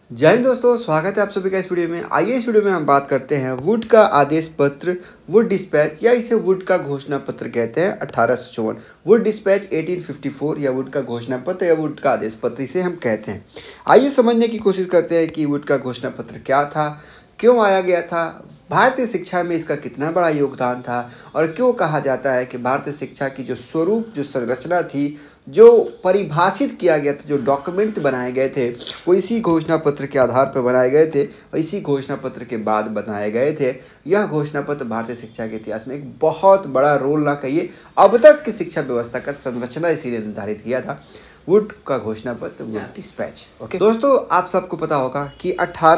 जय हिंद दोस्तों, स्वागत है आप सभी का इस वीडियो में। आइए इस वीडियो में हम बात करते हैं वुड का आदेश पत्र, वुड डिस्पैच या इसे वुड का घोषणा पत्र कहते हैं 1854। वुड डिस्पैच 1854 या वुड का घोषणा पत्र या वुड का आदेश पत्र इसे हम कहते हैं। आइए समझने की कोशिश करते हैं कि वुड का घोषणा पत्र क्या था, क्यों आया गया था, भारतीय शिक्षा में इसका कितना बड़ा योगदान था और क्यों कहा जाता है कि भारतीय शिक्षा की जो स्वरूप, जो संरचना थी, जो परिभाषित किया गया था, जो डॉक्यूमेंट बनाए गए थे वो इसी घोषणा पत्र के आधार पर बनाए गए थे और इसी घोषणा पत्र के बाद बनाए गए थे। यह घोषणा पत्र भारतीय शिक्षा के इतिहास में एक बहुत बड़ा रोल ना कहिए, अब तक की शिक्षा व्यवस्था का संरचना इसीलिए निर्धारित किया था। वुड का घोषणा पत्र, वुड डिस्पैच। ओके दोस्तों, आप सबको पता होगा कि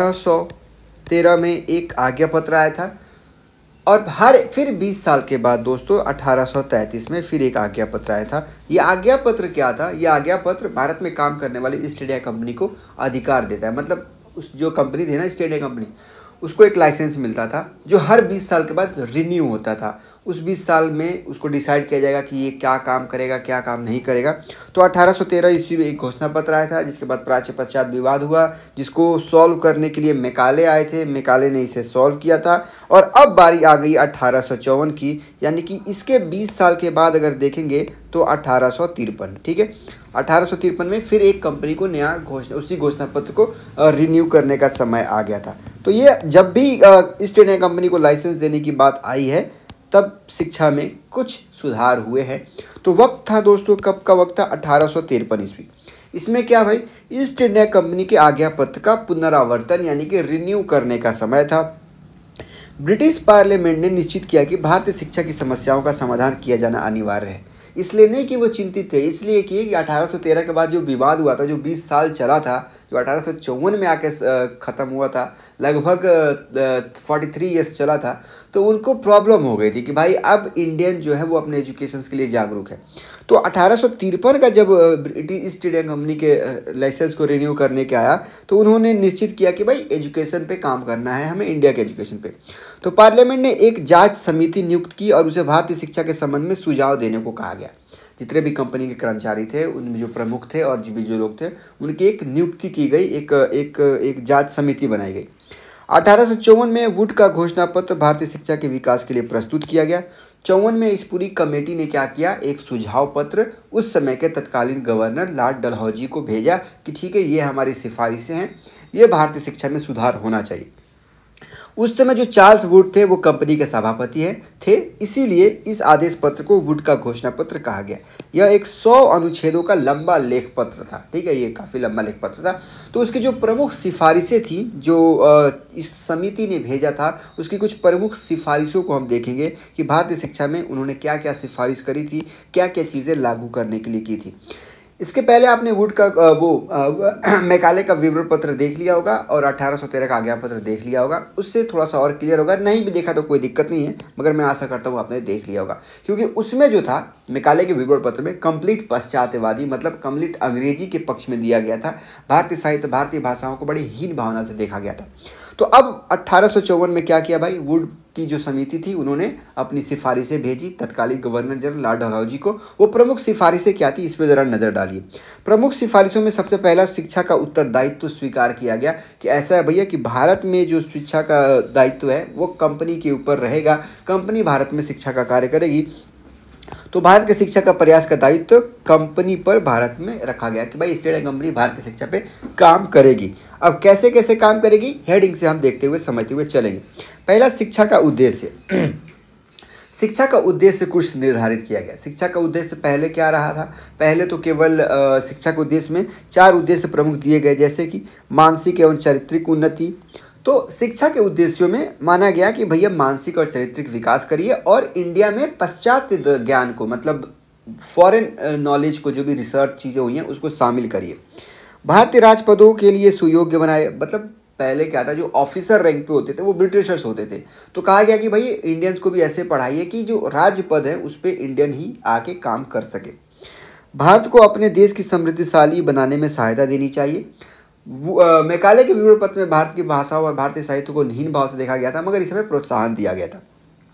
1813 में एक आज्ञा पत्र आया था और फिर 20 साल के बाद दोस्तों 1833 में फिर एक आज्ञा पत्र आया था। ये आज्ञा पत्र क्या था? ये आज्ञा पत्र भारत में काम करने वाली ईस्ट इंडिया कंपनी को अधिकार देता है। मतलब उस जो कंपनी थी ना, ईस्ट इंडिया कंपनी, उसको एक लाइसेंस मिलता था जो हर 20 साल के बाद रिन्यू होता था। उस 20 साल में उसको डिसाइड किया जाएगा कि ये क्या काम करेगा, क्या काम नहीं करेगा। तो 1813 ईस्वी में एक घोषणा पत्र आया था, जिसके बाद प्राच्य पश्चात विवाद हुआ, जिसको सॉल्व करने के लिए मैकाले आए थे। मैकाले ने इसे सॉल्व किया था और अब बारी आ गई 1854 की, यानी कि इसके 20 साल के बाद अगर देखेंगे तो 1853। ठीक है, 1853 में फिर एक कंपनी को नया उसी घोषणा पत्र को रिन्यू करने का समय आ गया था। तो ये जब भी ईस्ट इंडिया कंपनी को लाइसेंस देने की बात आई है, तब शिक्षा में कुछ सुधार हुए हैं। तो वक्त था दोस्तों, कब का वक्त था? 1853 ईस्वी। इसमें क्या भाई, ईस्ट इंडिया कंपनी के आज्ञा पत्र का पुनरावर्तन यानी कि रिन्यू करने का समय था। ब्रिटिश पार्लियामेंट ने निश्चित किया कि भारतीय शिक्षा की समस्याओं का समाधान किया जाना अनिवार्य है। इसलिए नहीं कि वो चिंतित थे, इसलिए कि 1813 के बाद जो विवाद हुआ था, जो 20 साल चला था, जो 1854 में आके ख़त्म हुआ था, लगभग 43 ईयर्स चला था, तो उनको प्रॉब्लम हो गई थी कि भाई अब इंडियन जो है वो अपने एजुकेशन के लिए जागरूक है। तो 1853 का जब ब्रिटिश ईस्ट इंडिया कंपनी के लाइसेंस को रिन्यू करने के आया, तो उन्होंने निश्चित किया कि भाई एजुकेशन पे काम करना है हमें, इंडिया के एजुकेशन पे। तो पार्लियामेंट ने एक जांच समिति नियुक्त की और उसे भारतीय शिक्षा के संबंध में सुझाव देने को कहा गया। जितने भी कंपनी के कर्मचारी थे, उनमें जो प्रमुख थे और जो लोग थे, उनकी एक नियुक्ति की गई, एक जांच समिति बनाई गई। 1854 में वुड का घोषणा पत्र भारतीय शिक्षा के विकास के लिए प्रस्तुत किया गया। 54 में इस पूरी कमेटी ने क्या किया, एक सुझाव पत्र उस समय के तत्कालीन गवर्नर लॉर्ड डलहौजी को भेजा कि ठीक है, ये हमारी सिफारिशें हैं, ये भारतीय शिक्षा में सुधार होना चाहिए। उस समय जो चार्ल्स वुड थे वो कंपनी के सभापति थे, इसीलिए इस आदेश पत्र को वुड का घोषणा पत्र कहा गया। यह एक 100 अनुच्छेदों का लंबा लेख पत्र था। ठीक है, ये काफ़ी लंबा लेख पत्र था। तो उसकी जो प्रमुख सिफारिशें थी, जो इस समिति ने भेजा था, उसकी कुछ प्रमुख सिफारिशों को हम देखेंगे कि भारतीय शिक्षा में उन्होंने क्या क्या सिफारिश करी थी, क्या क्या चीज़ें लागू करने के लिए की थी। इसके पहले आपने वुड का मैकाले का विवरण पत्र देख लिया होगा और 1813 का आज्ञा पत्र देख लिया होगा। उससे थोड़ा सा और क्लियर होगा। नहीं भी देखा तो कोई दिक्कत नहीं है, मगर मैं आशा करता हूँ आपने देख लिया होगा, क्योंकि उसमें जो था मैकाले के विवरण पत्र में कंप्लीट पाश्चात्यवादी, मतलब कंप्लीट अंग्रेजी के पक्ष में दिया गया था। भारतीय साहित्य, भारतीय भाषाओं को बड़ी हीन भावना से देखा गया था। तो अब 1854 में क्या किया भाई, वुड की जो समिति थी उन्होंने अपनी सिफारिशें भेजी तत्कालीन गवर्नर जनरल लॉर्ड डलहौजी को। वो प्रमुख सिफारिशें क्या थी, इस पर ज़रा नज़र डालिए। प्रमुख सिफारिशों में सबसे पहला शिक्षा का उत्तरदायित्व स्वीकार किया गया कि ऐसा है भैया कि भारत में जो शिक्षा का दायित्व है वो कंपनी के ऊपर रहेगा, कंपनी भारत में शिक्षा का कार्य करेगी। तो भारत की शिक्षा का प्रयास का दायित्व कंपनी पर भारत में रखा गया कि भाई ईस्ट इंडिया कंपनी भारत की शिक्षा पे काम करेगी। अब कैसे कैसे काम करेगी, हेडिंग से हम देखते हुए समझते हुए चलेंगे। पहला, शिक्षा का उद्देश्य। शिक्षा का उद्देश्य कुछ निर्धारित किया गया। शिक्षा का उद्देश्य पहले क्या रहा था? पहले तो केवल शिक्षा के उद्देश्य में 4 उद्देश्य प्रमुख दिए गए, जैसे कि मानसिक एवं चारित्रिक उन्नति। तो शिक्षा के उद्देश्यों में माना गया कि भैया मानसिक और चारित्रिक विकास करिए और इंडिया में पाश्चात्य ज्ञान को, मतलब फॉरेन नॉलेज को, जो भी रिसर्च चीज़ें हुई हैं उसको शामिल करिए। भारतीय राजपदों के लिए सुयोग्य बनाए। मतलब पहले क्या था, जो ऑफिसर रैंक पे होते थे वो ब्रिटिशर्स होते थे, तो कहा गया कि भाई इंडियंस को भी ऐसे पढ़ाइए कि जो राजपद है उस पर इंडियन ही आके काम कर सके। भारत को अपने देश की समृद्धिशाली बनाने में सहायता देनी चाहिए। मैकाले के विवरण पत्र में भारत की भाषा और भारतीय साहित्य को हीन भाव से देखा गया था, मगर इसमें प्रोत्साहन दिया गया था।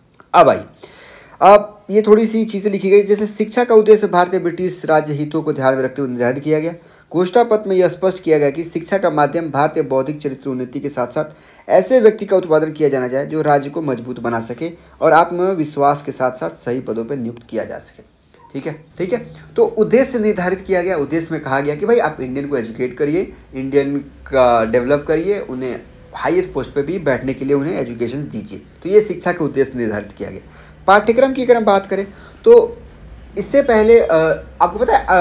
अब ये थोड़ी सी चीज़ें लिखी गई, जैसे शिक्षा का उद्देश्य भारतीय ब्रिटिश राज्य हितों को ध्यान में रखते हुए निर्धारित किया गया। घोषणा पत्र में यह स्पष्ट किया गया कि शिक्षा का माध्यम भारतीय बौद्धिक चरित्र उन्नति के साथ साथ ऐसे व्यक्ति का उत्पादन किया जाना चाहिए जो राज्य को मजबूत बना सके और आत्मविश्वास के साथ साथ सही पदों पर नियुक्त किया जा सके। ठीक है। तो उद्देश्य निर्धारित किया गया। उद्देश्य में कहा गया कि भाई आप इंडियन को एजुकेट करिए, इंडियन का डेवलप करिए, उन्हें हाईएस्ट पोस्ट पे भी बैठने के लिए उन्हें एजुकेशन दीजिए। तो ये शिक्षा का उद्देश्य निर्धारित किया गया। पाठ्यक्रम की अगर हम बात करें तो इससे पहले आपको पता है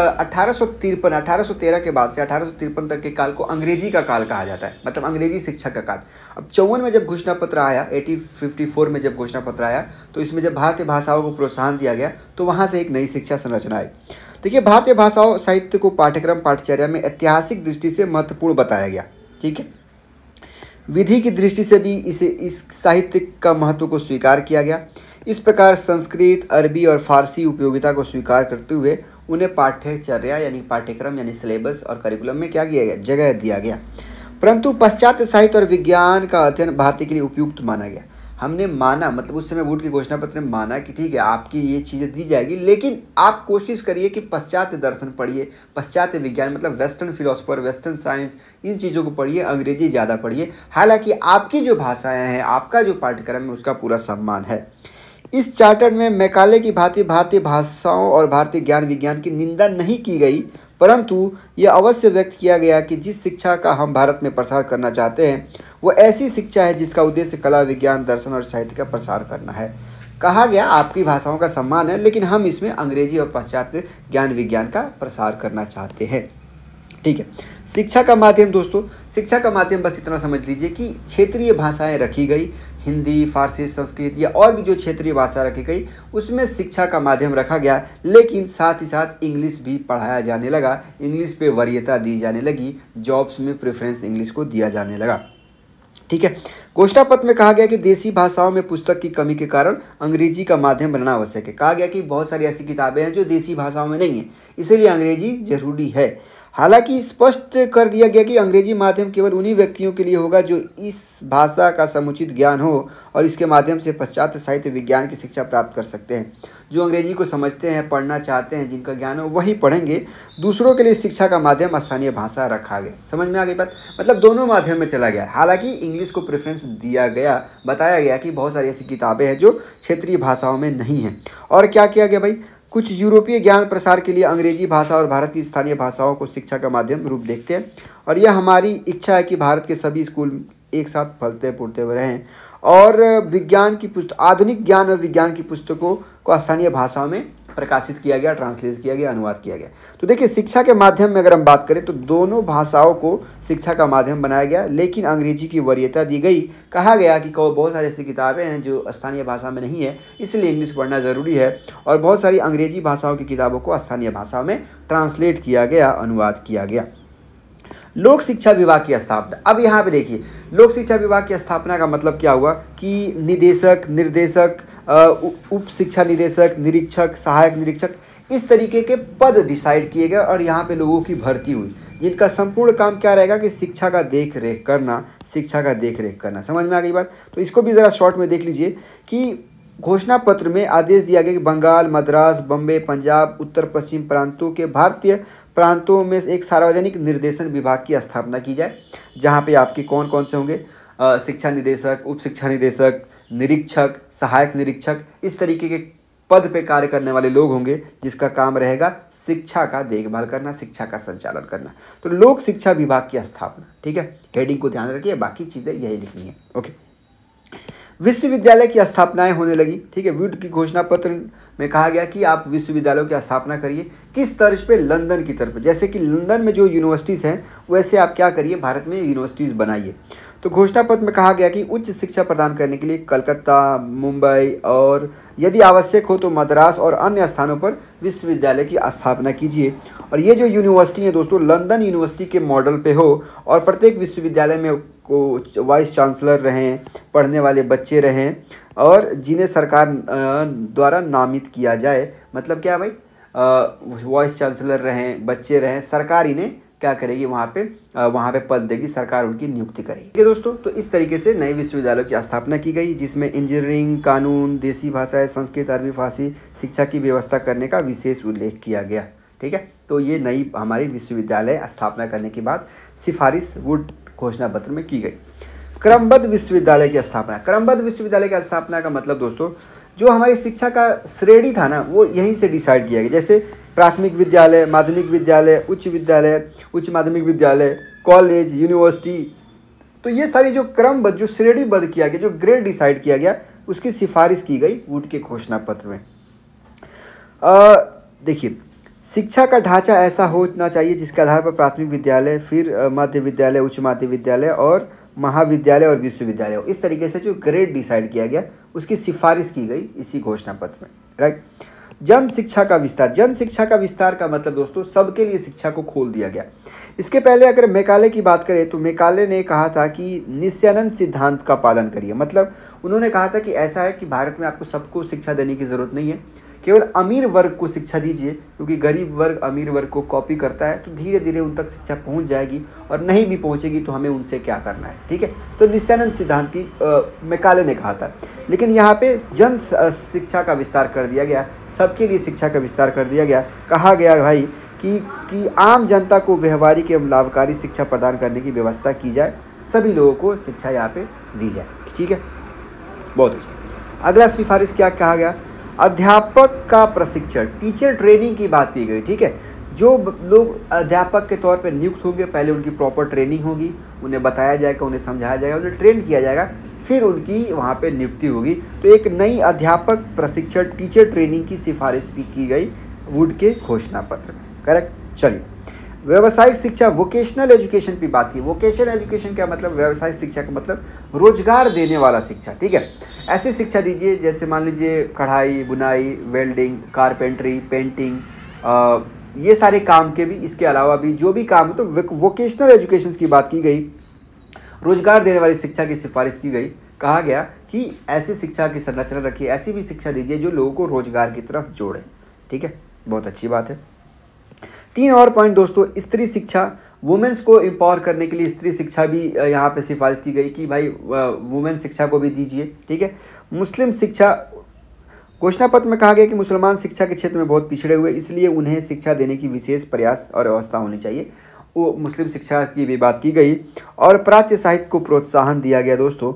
1813 के बाद से 1853 तक के काल को अंग्रेजी का काल कहा जाता है, मतलब अंग्रेजी शिक्षा का काल। अब 54 में जब घोषणा पत्र आया, 1854 में जब घोषणा पत्र आया, तो इसमें जब भारतीय भाषाओं को प्रोत्साहन दिया गया तो वहाँ से एक नई शिक्षा संरचना आई। देखिए, भारतीय भाषाओं साहित्य को पाठ्यक्रम पाठचर्या में ऐतिहासिक दृष्टि से महत्वपूर्ण बताया गया। ठीक है, विधि की दृष्टि से भी इस साहित्य का महत्व को स्वीकार किया गया। इस प्रकार संस्कृत, अरबी और फारसी उपयोगिता को स्वीकार करते हुए उन्हें पाठ्यचर्या यानी पाठ्यक्रम यानी सिलेबस और करिकुलम में क्या किया गया, जगह दिया गया। परंतु पाश्चात्य साहित्य और विज्ञान का अध्ययन भारतीय के लिए उपयुक्त माना गया। हमने माना, मतलब उस समय वुड की घोषणा पत्र में माना कि ठीक है आपकी ये चीज़ें दी जाएगी, लेकिन आप कोशिश करिए कि पाश्चात्य दर्शन पढ़िए, पाश्चात्य विज्ञान मतलब वेस्टर्न फिलोसफर, वेस्टर्न साइंस, इन चीज़ों को पढ़िए, अंग्रेजी ज़्यादा पढ़िए। हालांकि आपकी जो भाषाएँ हैं, आपका जो पाठ्यक्रम है, उसका पूरा सम्मान है। इस चार्टर में मैकाले की भांति भारतीय भाषाओं और भारतीय ज्ञान विज्ञान की निंदा नहीं की गई, परंतु यह अवश्य व्यक्त किया गया कि जिस शिक्षा का हम भारत में प्रसार करना चाहते हैं वो ऐसी शिक्षा है जिसका उद्देश्य कला, विज्ञान, दर्शन और साहित्य का प्रसार करना है। कहा गया आपकी भाषाओं का सम्मान है, लेकिन हम इसमें अंग्रेजी और पाश्चात्य ज्ञान विज्ञान का प्रसार करना चाहते हैं। ठीक है, शिक्षा का माध्यम दोस्तों, शिक्षा का माध्यम बस इतना समझ लीजिए कि क्षेत्रीय भाषाएं रखी गई, हिंदी, फारसी, संस्कृत या और भी जो क्षेत्रीय भाषा रखी गई उसमें शिक्षा का माध्यम रखा गया, लेकिन साथ ही साथ इंग्लिश भी पढ़ाया जाने लगा, इंग्लिश पे वरीयता दी जाने लगी, जॉब्स में प्रेफरेंस इंग्लिश को दिया जाने लगा। ठीक है, घोषणा पत्र में कहा गया कि देसी भाषाओं में पुस्तक की कमी के कारण अंग्रेजी का माध्यम बनना आवश्यक है। कहा गया कि बहुत सारी ऐसी किताबें हैं जो देसी भाषाओं में नहीं है, इसीलिए अंग्रेजी जरूरी है। हालांकि स्पष्ट कर दिया गया कि अंग्रेजी माध्यम केवल उन्हीं व्यक्तियों के लिए होगा जो इस भाषा का समुचित ज्ञान हो और इसके माध्यम से पाश्चात्य साहित्य विज्ञान की शिक्षा प्राप्त कर सकते हैं। जो अंग्रेजी को समझते हैं, पढ़ना चाहते हैं, जिनका ज्ञान हो वही पढ़ेंगे। दूसरों के लिए शिक्षा का माध्यम स्थानीय भाषा रखा गया। समझ में आ गई बात, मतलब दोनों माध्यम में चला गया। हालांकि इंग्लिश को प्रेफरेंस दिया गया, बताया गया कि बहुत सारी ऐसी किताबें हैं जो क्षेत्रीय भाषाओं में नहीं हैं। और क्या किया गया भाई, कुछ यूरोपीय ज्ञान प्रसार के लिए अंग्रेजी भाषा और भारत की स्थानीय भाषाओं को शिक्षा का माध्यम रूप देखते हैं, और यह हमारी इच्छा है कि भारत के सभी स्कूल एक साथ फलते फूलते हुए रहें और विज्ञान की आधुनिक ज्ञान और विज्ञान की पुस्तकों को स्थानीय भाषाओं में प्रकाशित किया गया, ट्रांसलेट किया गया, अनुवाद किया गया। तो देखिए, शिक्षा के माध्यम में अगर हम बात करें तो दोनों भाषाओं को शिक्षा का माध्यम बनाया गया, लेकिन अंग्रेजी की वरीयता दी गई। कहा गया कि बहुत सारी ऐसी किताबें हैं जो स्थानीय भाषा में नहीं है, इसलिए इंग्लिश पढ़ना ज़रूरी है, और बहुत सारी अंग्रेजी भाषाओं की किताबों को स्थानीय भाषा में ट्रांसलेट किया गया, अनुवाद किया गया। लोक शिक्षा विभाग की स्थापना। अब यहाँ पे देखिए, लोक शिक्षा विभाग की स्थापना का मतलब क्या हुआ कि निदेशक, निर्देशक, उप शिक्षा निदेशक, निरीक्षक, सहायक निरीक्षक, इस तरीके के पद डिसाइड किए गए और यहाँ पे लोगों की भर्ती हुई, जिनका संपूर्ण काम क्या रहेगा कि शिक्षा का देख रेख करना, शिक्षा का देख रेख करना। समझ में आ गई बात। तो इसको भी ज़रा शॉर्ट में देख लीजिए कि घोषणा पत्र में आदेश दिया गया कि बंगाल, मद्रास, बम्बे, पंजाब, उत्तर पश्चिम प्रांतों के भारतीय प्रांतों में एक सार्वजनिक निर्देशन विभाग की स्थापना की जाए, जहाँ पे आपके कौन कौन से होंगे, शिक्षा निदेशक, उप शिक्षा निदेशक, निरीक्षक, सहायक निरीक्षक, इस तरीके के पद पे कार्य करने वाले लोग होंगे, जिसका काम रहेगा शिक्षा का देखभाल करना, शिक्षा का संचालन करना। तो लोक शिक्षा विभाग की स्थापना। ठीक है, हेडिंग को ध्यान रखिए, बाकी चीज़ें यही लिखनी है। ओके, विश्वविद्यालय की स्थापनाएं होने लगी। ठीक है, वुड की घोषणा पत्र में कहा गया कि आप विश्वविद्यालयों की स्थापना करिए। किस तर्ज पे? लंदन की तरफ। जैसे कि लंदन में जो यूनिवर्सिटीज़ हैं वैसे आप क्या करिए, भारत में यूनिवर्सिटीज़ बनाइए। तो घोषणा पत्र में कहा गया कि उच्च शिक्षा प्रदान करने के लिए कलकत्ता, मुंबई और यदि आवश्यक हो तो मद्रास और अन्य स्थानों पर विश्वविद्यालय की स्थापना कीजिए। और ये जो यूनिवर्सिटी है दोस्तों, लंदन यूनिवर्सिटी के मॉडल पे हो और प्रत्येक विश्वविद्यालय में को वाइस चांसलर रहें, पढ़ने वाले बच्चे रहें और जिन्हें सरकार द्वारा नामित किया जाए। मतलब क्या भाई, वाइस चांसलर रहें, बच्चे रहें, सरकार इन्हें क्या करेगी, वहाँ पे पद देगी, सरकार उनकी नियुक्ति करेगी। ठीक है दोस्तों, तो इस तरीके से नए विश्वविद्यालयों की स्थापना की गई, जिसमें इंजीनियरिंग, कानून, देसी भाषाएं, संस्कृत, अरबी, फारसी शिक्षा की व्यवस्था करने का विशेष उल्लेख किया गया। ठीक है। तो ये नई हमारी विश्वविद्यालय स्थापना करने के बाद सिफारिश वुड घोषणा पत्र में की गई। क्रमबद्ध विश्वविद्यालय की स्थापना। क्रमबद्ध विश्वविद्यालय की स्थापना का मतलब दोस्तों, जो हमारी शिक्षा का श्रेणी था ना, वो यहीं से डिसाइड किया गया। जैसे प्राथमिक विद्यालय, माध्यमिक विद्यालय, उच्च माध्यमिक विद्यालय, कॉलेज, यूनिवर्सिटी, तो ये सारी जो क्रमबद्ध, जो श्रेणीबद्ध किया गया, जो ग्रेड डिसाइड किया गया, उसकी सिफारिश की गई वुड के घोषणा पत्र में। देखिए, शिक्षा का ढांचा ऐसा होना चाहिए जिसके आधार पर प्राथमिक विद्यालय, फिर मध्य विद्यालय, उच्च माध्यमिक विद्यालय और महाविद्यालय और विश्वविद्यालय, इस तरीके से जो ग्रेड डिसाइड किया गया उसकी सिफारिश की गई इसी घोषणा पत्र में, राइट। जन शिक्षा का विस्तार। जन शिक्षा का विस्तार का मतलब दोस्तों, सबके लिए शिक्षा को खोल दिया गया। इसके पहले अगर मैकाले की बात करें तो मैकाले ने कहा था कि नित्यानंद सिद्धांत का पालन करिए। मतलब उन्होंने कहा था कि ऐसा है कि भारत में आपको सबको शिक्षा देने की ज़रूरत नहीं है, केवल अमीर वर्ग को शिक्षा दीजिए, क्योंकि गरीब वर्ग अमीर वर्ग को कॉपी करता है, तो धीरे धीरे उन तक शिक्षा पहुंच जाएगी, और नहीं भी पहुंचेगी तो हमें उनसे क्या करना है, ठीक है। तो नित्यानंद सिद्धांत की मैकाले ने कहा था। लेकिन यहाँ पे जन शिक्षा का विस्तार कर दिया गया, सबके लिए शिक्षा का विस्तार कर दिया गया। कहा गया भाई कि आम जनता को व्यवहारिक एवं लाभकारी शिक्षा प्रदान करने की व्यवस्था की जाए, सभी लोगों को शिक्षा यहाँ पे दी जाए, ठीक है। बहुत अच्छा। अगला सिफारिश क्या कहा गया? अध्यापक का प्रशिक्षण, टीचर ट्रेनिंग की बात की गई, ठीक है। जो लोग अध्यापक के तौर पर नियुक्त होंगे, पहले उनकी प्रॉपर ट्रेनिंग होगी, उन्हें बताया जाएगा, उन्हें समझाया जाएगा, उन्हें ट्रेन किया जाएगा, फिर उनकी वहाँ पे नियुक्ति होगी। तो एक नई अध्यापक प्रशिक्षण, टीचर ट्रेनिंग की सिफारिश भी की गई वुड के घोषणा पत्र में, करेक्ट। चलिए, व्यावसायिक शिक्षा, वोकेशनल एजुकेशन की बात की। वोकेशनल एजुकेशन क्या मतलब? व्यावसायिक शिक्षा का मतलब रोजगार देने वाला शिक्षा, ठीक है। ऐसी शिक्षा दीजिए जैसे मान लीजिए कढ़ाई, बुनाई, वेल्डिंग, कारपेंटरी, पेंटिंग, ये सारे काम के भी, इसके अलावा भी जो भी काम हो, तो वोकेशनल एजुकेशन की बात की गई। रोजगार देने वाली शिक्षा की सिफारिश की गई। कहा गया कि ऐसी शिक्षा की संरचना रखिए, ऐसी भी शिक्षा दीजिए जो लोगों को रोजगार की तरफ जोड़े, ठीक है। बहुत अच्छी बात है। 3 और पॉइंट दोस्तों, स्त्री शिक्षा, वुमेन्स को एम्पावर करने के लिए स्त्री शिक्षा भी यहाँ पे सिफारिश की गई कि भाई वुमेन शिक्षा को भी दीजिए, ठीक है। मुस्लिम शिक्षा, घोषणा पत्र में कहा गया कि मुसलमान शिक्षा के क्षेत्र में बहुत पिछड़े हुए, इसलिए उन्हें शिक्षा देने की विशेष प्रयास और व्यवस्था होनी चाहिए। वो मुस्लिम शिक्षा की भी बात की गई। और प्राच्य साहित्य को प्रोत्साहन दिया गया दोस्तों।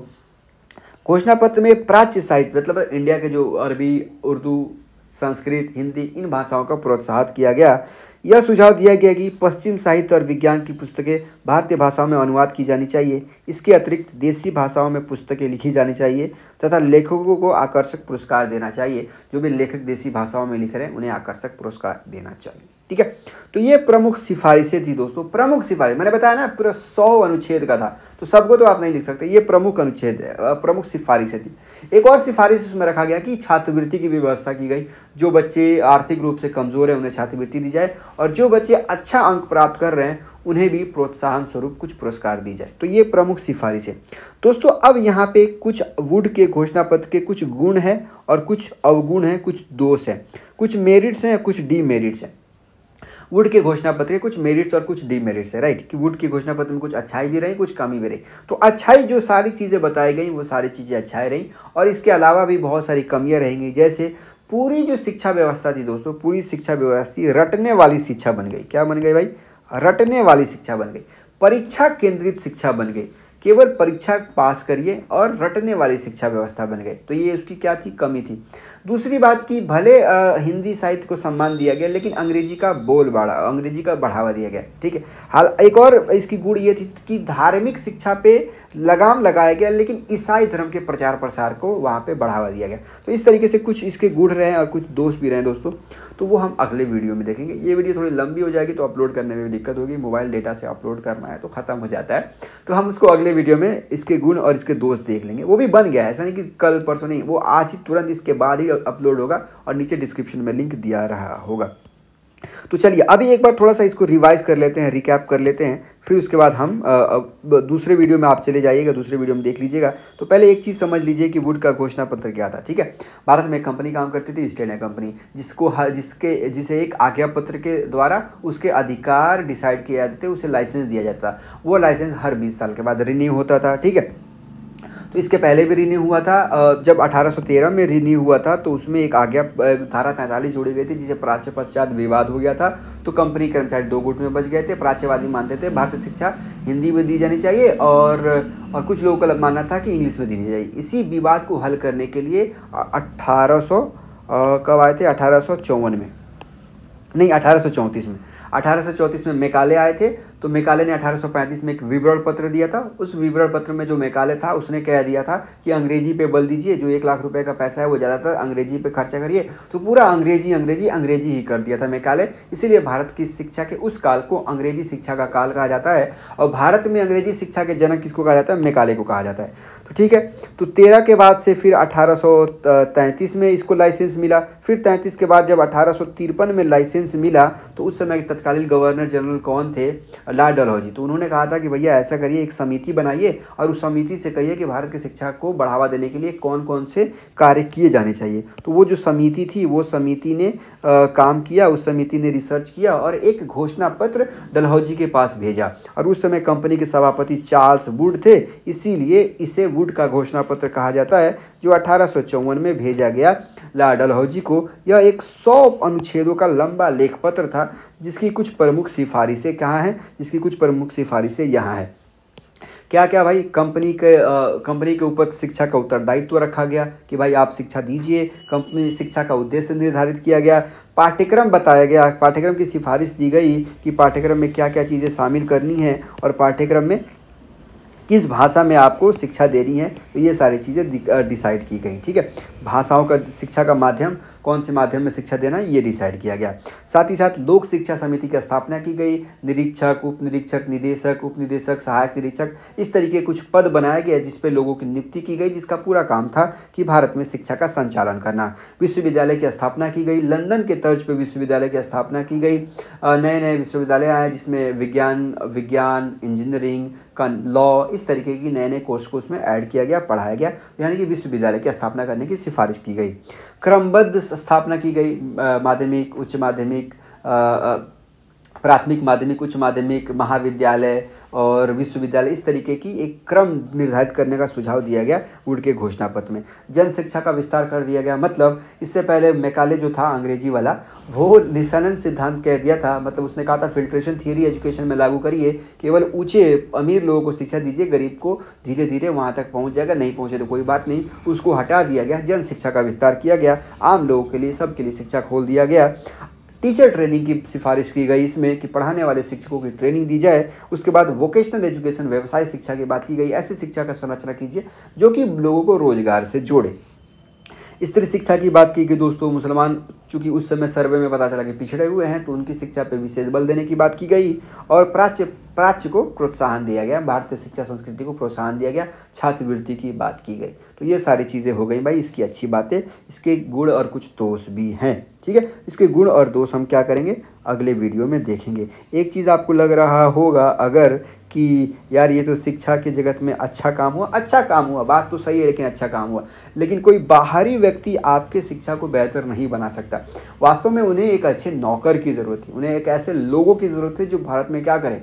घोषणा पत्र में प्राच्य साहित्य मतलब इंडिया के जो अरबी, उर्दू, संस्कृत, हिंदी, इन भाषाओं का प्रोत्साहन किया गया। यह सुझाव दिया गया कि पश्चिम साहित्य और विज्ञान की पुस्तकें भारतीय भाषाओं में अनुवाद की जानी चाहिए। इसके अतिरिक्त देसी भाषाओं में पुस्तकें लिखी जानी चाहिए तथा लेखकों को आकर्षक पुरस्कार देना चाहिए। जो भी लेखक देसी भाषाओं में लिख रहे हैं उन्हें आकर्षक पुरस्कार देना चाहिए, ठीक है। तो ये प्रमुख सिफारिशें थी दोस्तों। प्रमुख सिफारिश मैंने बताया ना, पूरा 100 अनुच्छेद का था, तो सबको तो आप नहीं लिख सकते। ये प्रमुख अनुच्छेद, प्रमुख सिफारिशें थी। एक और सिफारिश उसमें रखा गया कि छात्रवृत्ति की भी व्यवस्था की गई। जो बच्चे आर्थिक रूप से कमज़ोर हैं उन्हें छात्रवृत्ति दी जाए, और जो बच्चे अच्छा अंक प्राप्त कर रहे हैं उन्हें भी प्रोत्साहन स्वरूप कुछ पुरस्कार दी जाए। तो ये प्रमुख सिफारिश है दोस्तों। अब यहाँ पे कुछ वुड के घोषणा पत्र के कुछ गुण हैं और कुछ अवगुण हैं, कुछ दोष हैं, कुछ मेरिट्स हैं, कुछ डीमेरिट्स हैं। वुड के घोषणा पत्र के कुछ मेरिट्स और कुछ डीमेरिट्स है, राइट। कि वुड की घोषणा पत्र में कुछ अच्छाई भी रही, कुछ कमी भी रही। तो अच्छाई जो सारी चीज़ें बताई गई वो सारी चीज़ें अच्छाई रही, और इसके अलावा भी बहुत सारी कमियां रहेंगी। जैसे पूरी जो शिक्षा व्यवस्था थी दोस्तों, पूरी शिक्षा व्यवस्था रटने वाली शिक्षा बन गई। क्या बन गई भाई? रटने वाली शिक्षा बन गई। परीक्षा केंद्रित शिक्षा बन गई। केवल परीक्षा पास करिए और रटने वाली शिक्षा व्यवस्था बन गई। तो ये उसकी क्या थी? कमी थी। दूसरी बात की भले हिंदी साहित्य को सम्मान दिया गया, लेकिन अंग्रेजी का अंग्रेजी का बढ़ावा दिया गया, ठीक है। हाल एक और इसकी गुण ये थी कि धार्मिक शिक्षा पे लगाम लगाया गया, लेकिन ईसाई धर्म के प्रचार प्रसार को वहाँ पे बढ़ावा दिया गया। तो इस तरीके से कुछ इसके गुण रहे हैं और कुछ दोष भी रहे दोस्तों। तो वो हम अगले वीडियो में देखेंगे। ये वीडियो थोड़ी लंबी हो जाएगी तो अपलोड करने में भी दिक्कत होगी। मोबाइल डेटा से अपलोड करना है तो ख़त्म हो जाता है। तो हम उसको अगले वीडियो में इसके गुण और इसके दोष देख लेंगे। वो भी बन गया है, ऐसा नहीं कि कल परसों नहीं, वो आज ही तुरंत इसके बाद ही अपलोड होगा और नीचे डिस्क्रिप्शन में लिंक दिया रहा होगा। तो चलिए अभी एक बार थोड़ा सा इसको रिवाइज कर लेते हैं, रिकैप कर लेते हैं, फिर उसके बाद हम दूसरे वीडियो में आप चले जाइएगा, दूसरे वीडियो में देख लीजिएगा। तो पहले एक चीज़ समझ लीजिए कि वुड का घोषणा पत्र क्या था, ठीक है। भारत में एक कंपनी काम करती थी, ईस्ट इंडिया कंपनी, जिसे एक आज्ञा पत्र के द्वारा उसके अधिकार डिसाइड किए जाते थे, उसे लाइसेंस दिया जाता था। वो लाइसेंस हर 20 साल के बाद रिन्यू होता था, ठीक है। तो इसके पहले भी रिन्यू हुआ था। जब 1813 में रिन्यू हुआ था तो उसमें एक आज्ञा धारा 43 जोड़ी गई थी, जिसे प्राच्य पश्चात विवाद हो गया था। तो कंपनी कर्मचारी दो गुट में बच गए थे। प्राच्यवादी मानते थे भारतीय शिक्षा हिंदी में दी जानी चाहिए और कुछ लोगों का मानना था कि इंग्लिश में दी जाए। इसी विवाद को हल करने के लिए 1800 कब आए थे, 1854 में, नहीं 1834 में, 1834 में मैकाले आए थे। तो मैकाले ने 1835 में एक विवरण पत्र दिया था। उस विवरण पत्र में जो मैकाले था उसने कह दिया था कि अंग्रेजी पे बल दीजिए, जो 1 लाख रुपए का पैसा है वो ज़्यादातर अंग्रेजी पे खर्चा करिए। तो पूरा अंग्रेजी अंग्रेजी अंग्रेजी ही कर दिया था मैकाले। इसीलिए भारत की शिक्षा के उस काल को अंग्रेजी शिक्षा का काल कहा जाता है। और भारत में अंग्रेजी शिक्षा के जनक किसको कहा जाता है, मैकाले को कहा जाता है। तो ठीक है, तो 13 के बाद से फिर 1833 में इसको लाइसेंस मिला। फिर 33 के बाद जब 1853 में लाइसेंस मिला तो उस समय के तत्कालीन गवर्नर जनरल कौन थे, लॉर्ड डलहौजी। तो उन्होंने कहा था कि भैया ऐसा करिए, एक समिति बनाइए और उस समिति से कहिए कि भारत की शिक्षा को बढ़ावा देने के लिए कौन कौन से कार्य किए जाने चाहिए। तो वो जो समिति थी वो समिति ने काम किया, उस समिति ने रिसर्च किया और एक घोषणा पत्र डलहौजी के पास भेजा। और उस समय कंपनी के सभापति चार्ल्स वुड थे, इसीलिए इसे वुड का घोषणा पत्र कहा जाता है, जो 1854 में भेजा गया लॉर्ड डलहौजी को। यह एक 100 अनुच्छेदों का लंबा लेख पत्र था, जिसकी कुछ प्रमुख सिफारिशें कहाँ हैं, जिसकी कुछ प्रमुख सिफारिशें यहाँ हैं। क्या क्या भाई, कंपनी के ऊपर शिक्षा का उत्तरदायित्व रखा गया कि भाई आप शिक्षा दीजिए। कंपनी शिक्षा का उद्देश्य निर्धारित किया गया। पाठ्यक्रम बताया गया, पाठ्यक्रम की सिफारिश दी गई कि पाठ्यक्रम में क्या क्या चीज़ें शामिल करनी है और पाठ्यक्रम में किस भाषा में आपको शिक्षा देनी है। तो ये सारी चीज़ें डिसाइड की गई। ठीक है, भाषाओं का शिक्षा का माध्यम, कौन से माध्यम में शिक्षा देना है, ये डिसाइड किया गया। साथ ही साथ लोक शिक्षा समिति की स्थापना की गई। निरीक्षक, उप निरीक्षक, निदेशक, उप निदेशक, सहायक निरीक्षक, इस तरीके कुछ पद बनाए गए जिस पे लोगों की नियुक्ति की गई, जिसका पूरा काम था कि भारत में शिक्षा का संचालन करना। विश्वविद्यालय की स्थापना की गई। लंदन के तर्ज पर विश्वविद्यालय की स्थापना की गई। नए नए विश्वविद्यालय आए जिसमें विज्ञान, इंजीनियरिंग का, लॉ, इस तरीके की नए नए कोर्स को उसमें ऐड किया गया, पढ़ाया गया। यानी कि विश्वविद्यालय की स्थापना करने की सिफारिश की गई। क्रमबद्ध स्थापना की गई। माध्यमिक, उच्च माध्यमिक, प्राथमिक, माध्यमिक, उच्च माध्यमिक, महाविद्यालय और विश्वविद्यालय, इस तरीके की एक क्रम निर्धारित करने का सुझाव दिया गया वुड के घोषणा पत्र में। जन शिक्षा का विस्तार कर दिया गया। मतलब इससे पहले मैकाले जो था अंग्रेजी वाला, वो निशानंद सिद्धांत कह दिया था। मतलब उसने कहा था फिल्ट्रेशन थियरी एजुकेशन में लागू करिए, केवल ऊंचे अमीर लोगों को शिक्षा दीजिए, गरीब को धीरे धीरे वहाँ तक पहुँच जाएगा, नहीं पहुँचे तो कोई बात नहीं। उसको हटा दिया गया। जन शिक्षा का विस्तार किया गया। आम लोगों के लिए, सबके लिए शिक्षा खोल दिया गया। टीचर ट्रेनिंग की सिफारिश की गई इसमें कि पढ़ाने वाले शिक्षकों की ट्रेनिंग दी जाए। उसके बाद वोकेशनल एजुकेशन, व्यवसाय शिक्षा की बात की गई। ऐसी शिक्षा का संरचना कीजिए जो कि लोगों को रोजगार से जोड़े। स्त्री शिक्षा की बात की गई दोस्तों। मुसलमान चूँकि उस समय सर्वे में पता चला कि पिछड़े हुए हैं, तो उनकी शिक्षा पर विशेष बल देने की बात की गई। और प्राच्य को प्रोत्साहन दिया गया, भारतीय शिक्षा संस्कृति को प्रोत्साहन दिया गया, छात्रवृत्ति की बात की गई। तो ये सारी चीज़ें हो गई भाई इसकी अच्छी बातें। इसके गुण और कुछ दोष भी हैं। ठीक है, इसके गुण और दोष हम क्या करेंगे, अगले वीडियो में देखेंगे। एक चीज़ आपको लग रहा होगा अगर कि यार ये तो शिक्षा के जगत में अच्छा काम हुआ, अच्छा काम हुआ, बात तो सही है, लेकिन अच्छा काम हुआ। लेकिन कोई बाहरी व्यक्ति आपके शिक्षा को बेहतर नहीं बना सकता। वास्तव में उन्हें एक अच्छे नौकर की ज़रूरत है, उन्हें एक ऐसे लोगों की ज़रूरत है जो भारत में क्या करें,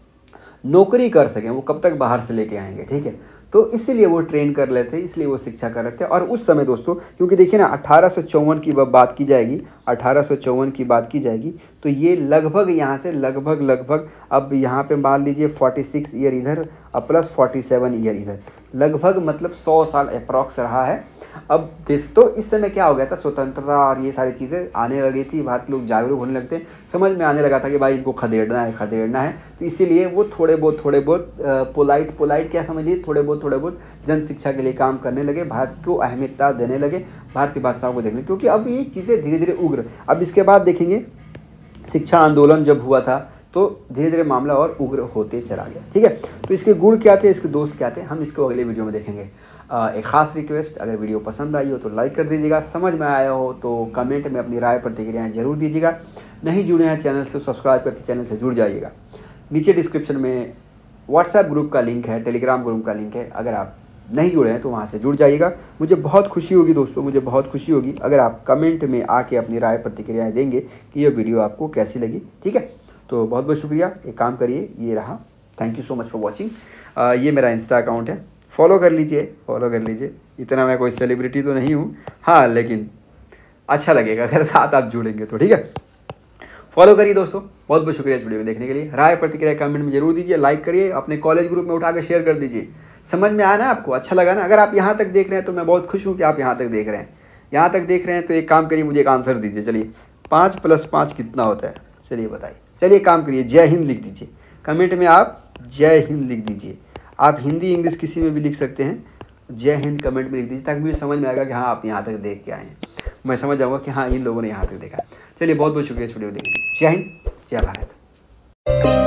नौकरी कर सकें। वो कब तक बाहर से लेके आएंगे। ठीक है, तो इसीलिए वो ट्रेन कर लेते, इसलिए वो शिक्षा कर रहे थे। और उस समय दोस्तों, क्योंकि देखिए ना 1854 की बात की जाएगी, 1854 की बात की जाएगी, तो ये लगभग यहाँ से लगभग अब यहाँ पे मान लीजिए 46 ईयर इधर प्लस 47 ईयर इधर, लगभग मतलब 100 साल अप्रॉक्स रहा है। अब देश तो इस समय क्या हो गया था, स्वतंत्रता और ये सारी चीज़ें आने लगी थी, भारत लोग जागरूक होने लगते, समझ में आने लगा था कि भाई इनको खदेड़ना है। तो इसीलिए वो थोड़े बहुत पोलाइट क्या समझिए, थोड़े बहुत जन शिक्षा के लिए काम करने लगे, भारत को अहमियता देने लगे, भारत की भाषाओं को देखने, क्योंकि अब ये चीज़ें धीरे धीरे उग्र। अब इसके बाद देखेंगे शिक्षा आंदोलन जब हुआ था तो धीरे धीरे मामला और उग्र होते चला गया। ठीक है, तो इसके गुण क्या थे, इसके दोस्त क्या थे, हम इसको अगले वीडियो में देखेंगे। एक ख़ास रिक्वेस्ट, अगर वीडियो पसंद आई हो तो लाइक कर दीजिएगा, समझ में आया हो तो कमेंट में अपनी राय प्रतिक्रियाएं जरूर दीजिएगा। नहीं जुड़े हैं चैनल से, सब्सक्राइब करके चैनल से जुड़ जाइएगा। नीचे डिस्क्रिप्शन में व्हाट्सएप ग्रुप का लिंक है, टेलीग्राम ग्रुप का लिंक है, अगर आप नहीं जुड़े हैं तो वहाँ से जुड़ जाइएगा। मुझे बहुत खुशी होगी दोस्तों, मुझे बहुत खुशी होगी अगर आप कमेंट में आके अपनी राय प्रतिक्रियाएँ देंगे कि ये वीडियो आपको कैसी लगी। ठीक है, तो बहुत बहुत शुक्रिया। एक काम करिए, ये रहा, thank you so much for watching. ये मेरा इंस्टा अकाउंट है, फॉलो कर लीजिए, फॉलो कर लीजिए। इतना मैं कोई सेलिब्रिटी तो नहीं हूँ, हाँ, लेकिन अच्छा लगेगा अगर साथ आप जुड़ेंगे तो, ठीक है। फॉलो करिए दोस्तों। बहुत बहुत शुक्रिया इस वीडियो को देखने के लिए। राय प्रतिक्रिया कमेंट में जरूर दीजिए, लाइक करिए, अपने कॉलेज ग्रुप में उठा कर शेयर कर दीजिए। समझ में आया ना आपको, अच्छा लगा ना? अगर आप यहाँ तक देख रहे हैं तो मैं बहुत खुश हूँ कि आप यहाँ तक देख रहे हैं। यहाँ तक देख रहे हैं तो एक काम करिए, मुझे एक आंसर दीजिए। चलिए 5 + 5 कितना होता है? चलिए बताइए। चलिए काम करिए, जय हिंद लिख दीजिए कमेंट में, आप जय हिंद लिख दीजिए। आप हिंदी इंग्लिश किसी में भी लिख सकते हैं, जय हिंद कमेंट में लिख दीजिए, ताकि मुझे समझ में आएगा कि हाँ आप यहाँ तक देख के आए हैं। मैं समझ जाऊँगा कि हाँ इन लोगों ने यहाँ तक देखा। चलिए बहुत बहुत शुक्रिया इस वीडियो को देखने के लिए। जय हिंद, जय भारत।